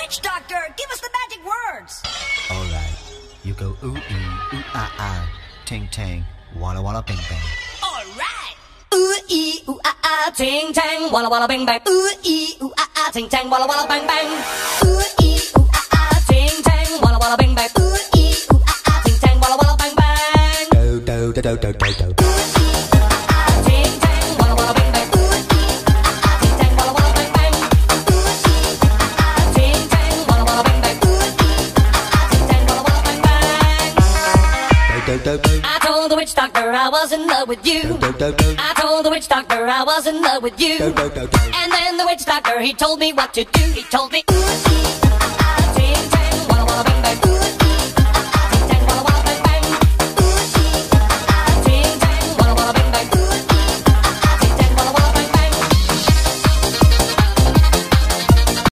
Witch doctor, give us the magic words. Alright, you go ooh ee, ooh ah ah, ting tang, walla walla bang bang. Alright. Ooh ee ooh ah ah, ting tang, walla walla bang bang. Ooh ee ooh ah ah, ting tang, walla walla bang bang. Ooh ee ooh ah ah, ting tang, walla walla bang bang. Ooh ee ooh ah ah, ting tang, walla walla bang bang. Do do do do do do do. Ting tang, walla walla bang bang. Ooh ee ooh ah ah, ting tang, walla walla bang bang. Ooh ee ooh ah ah, ting tang, walla walla bang bang. Ooh ee ooh ah ah, ting tang, walla walla bang bang. Do do do. I told the witch doctor I was in love with you. Do do do. I told the witch doctor I was in love with you. Do do do do. And then the witch doctor, he told me what to do. He told me, ooh, ee,